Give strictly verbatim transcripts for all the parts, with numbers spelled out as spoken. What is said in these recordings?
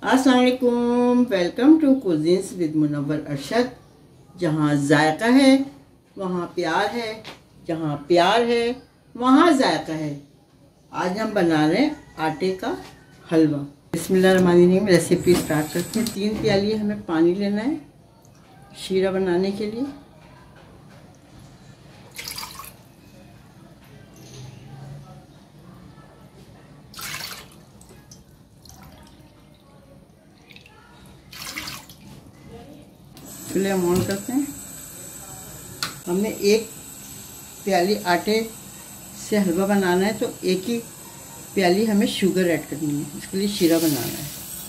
अस्सलाम वालेकुम, welcome to cuisines with Munawar Arshad. जहाँ जायका है वहाँ प्यार है, जहाँ प्यार है वहाँ जायका है। आज हम बना रहे हैं आटे का हलवा। बिस्मिल्लाहिर्रहमानिर्रहीम। रेसिपी स्टार्ट करते हैं। तीन प्याली हमें पानी लेना है शीरा बनाने के लिए। फ्लेम ऑन करते हैं। हमने एक प्याली आटे से हलवा बनाना है तो एक ही प्याली हमें शुगर ऐड करनी है, इसके लिए शीरा बनाना है।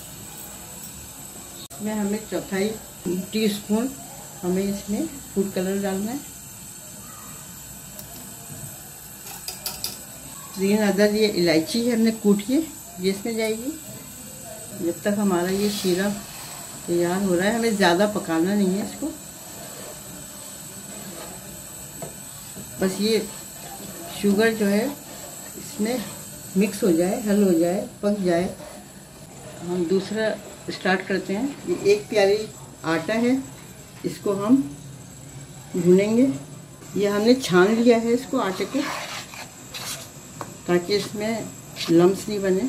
इसमें हमें चौथाई टीस्पून हमें इसमें फूड कलर डालना है। तीन अदद ये इलायची है हमने कूट के ये इसमें जाएगी। जब तक हमारा ये शीरा तैयार हो रहा है, हमें ज़्यादा पकाना नहीं है इसको, बस ये शुगर जो है इसमें मिक्स हो जाए, हल हो जाए, पक जाए। हम दूसरा स्टार्ट करते हैं। ये एक प्याली आटा है, इसको हम भूनेंगे। ये हमने छान लिया है इसको आटे को, ताकि इसमें लम्स नहीं बने।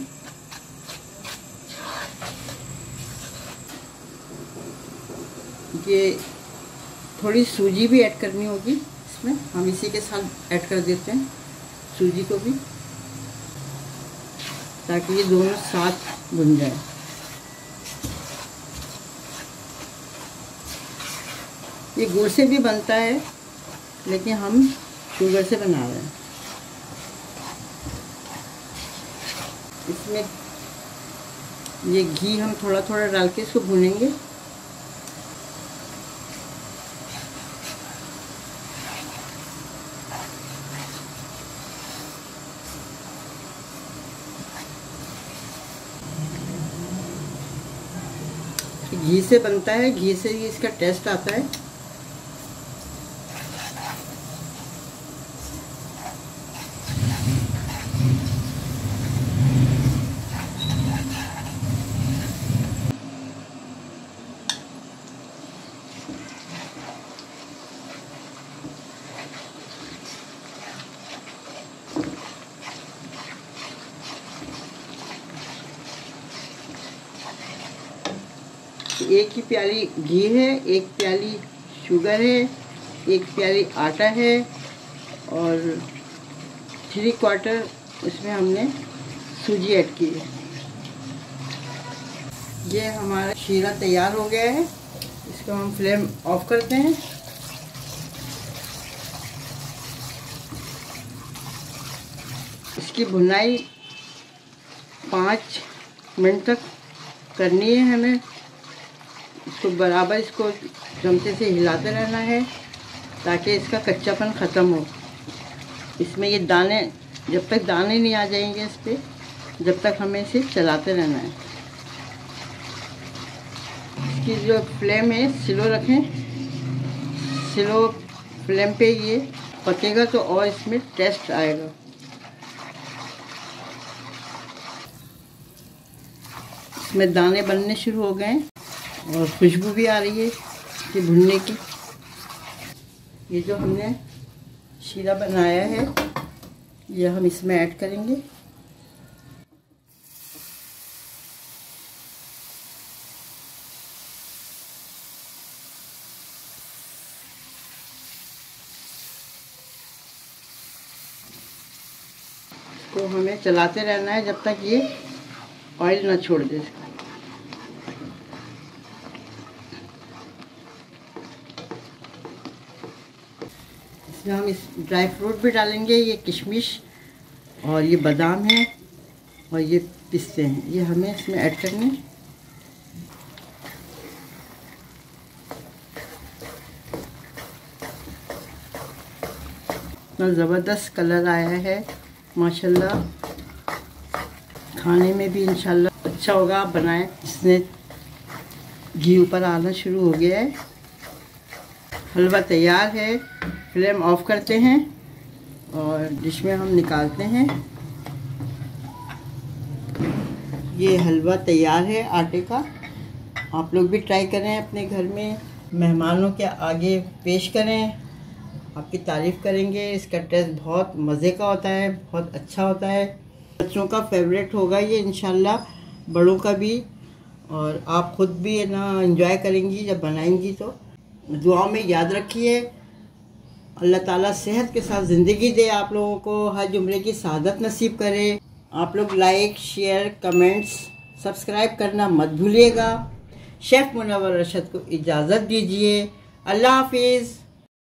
ये थोड़ी सूजी भी ऐड करनी होगी इसमें, हम इसी के साथ ऐड कर देते हैं सूजी को भी, ताकि ये दोनों साथ भुन जाए। ये गुड़ से भी बनता है, लेकिन हम शुगर से बना रहे हैं। इसमें ये घी हम थोड़ा थोड़ा डाल के इसको भूनेंगे। घी से बनता है, घी से ही इसका टेस्ट आता है। एक ही प्याली घी है, एक प्याली शुगर है, एक प्याली आटा है और थ्री क्वार्टर इसमें हमने सूजी ऐड की है। ये हमारा शीरा तैयार हो गया है। इसको हम फ्लेम ऑफ करते हैं। इसकी भुनाई पाँच मिनट तक करनी है हमें। इसको बराबर इसको चमचे से हिलाते रहना है, ताकि इसका कच्चापन ख़त्म हो। इसमें ये दाने, जब तक दाने नहीं आ जाएंगे इस पर, जब तक हमें इसे चलाते रहना है। इसकी जो फ्लेम है स्लो रखें। स्लो फ्लेम पे ये पकेगा तो और इसमें टेस्ट आएगा। इसमें दाने बनने शुरू हो गए और खुशबू भी आ रही है कि भुनने की। ये जो हमने शीरा बनाया है ये हम इसमें ऐड करेंगे। इसको हमें चलाते रहना है जब तक ये ऑयल ना छोड़ दे। इसमें हम इस ड्राई फ्रूट भी डालेंगे। ये किशमिश और ये बादाम है और ये पिस्ते हैं, ये हमें इसमें ऐड करने। इतना ज़बरदस्त कलर आया है माशाल्लाह। खाने में भी इंशाल्लाह अच्छा होगा। आप बनाएं। इसने घी ऊपर आना शुरू हो गया है। हलवा तैयार है। फ्लेम ऑफ करते हैं और डिश में हम निकालते हैं। ये हलवा तैयार है आटे का। आप लोग भी ट्राई करें अपने घर में, मेहमानों के आगे पेश करें, आपकी तारीफ़ करेंगे। इसका टेस्ट बहुत मज़े का होता है, बहुत अच्छा होता है। बच्चों का फेवरेट होगा ये इंशाल्लाह, बड़ों का भी, और आप ख़ुद भी ना एंजॉय करेंगी जब बनाएंगी। तो दुआ में याद रखिए, अल्लाह ताला सेहत के साथ ज़िंदगी दे आप लोगों को, हज उम्रे की सआदत नसीब करे। आप लोग लाइक, शेयर, कमेंट्स, सब्सक्राइब करना मत भूलिएगा। शेफ़ मुनव्वर अरशद को इजाज़त दीजिए। अल्लाह हाफिज़।